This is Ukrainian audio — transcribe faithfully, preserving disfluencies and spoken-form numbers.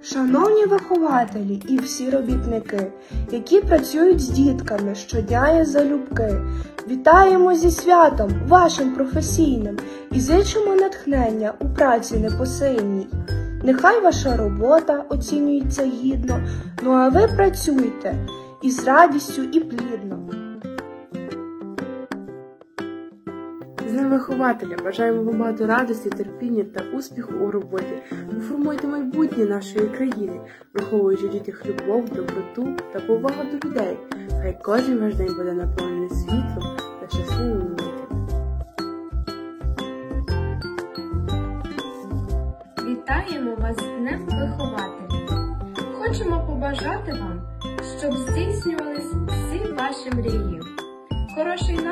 Шановні вихователі і всі робітники, які працюють з дітками щодня і залюбки, вітаємо зі святом вашим професійним і зичимо натхнення у праці непосильній. Нехай ваша робота оцінюється гідно, ну а ви працюйте із радістю і плідно. З Днем вихователя бажаємо вам багато радості, терпіння та успіху у роботі. Ви формуєте майбутнє нашої країни, виховуючи в дітях любов, доброту та повагу до людей. Хай кожен ваш день буде наповнений світлом та щасливими митками. Вітаємо вас з Днем вихователя! Хочемо побажати вам, щоб здійснювались всі ваші мрії. Хорошої